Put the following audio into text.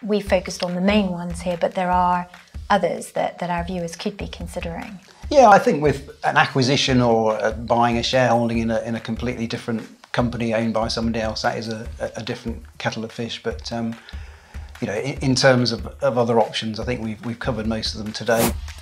we focused on the main ones here, but there are others that our viewers could be considering. Yeah, I think with an acquisition or buying a shareholding in a completely different company owned by somebody else, that is a different kettle of fish. But you know, in terms of other options, I think we've covered most of them today.